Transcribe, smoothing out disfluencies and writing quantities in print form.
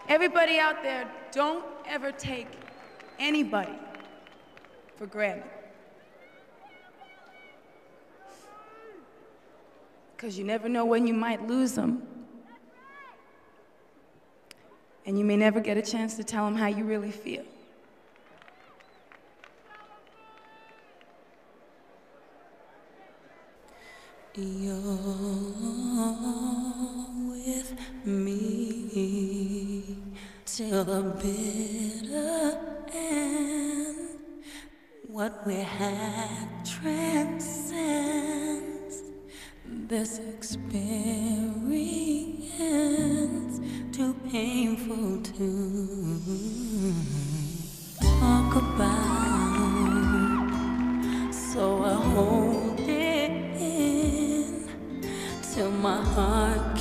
Everybody out there, don't ever take anybody for granted. Because you never know when you might lose them. And you may never get a chance to tell them how you really feel. You're with me till the bitter end. What we had transcends this experience, too painful to talk about. So I hold it in till my heart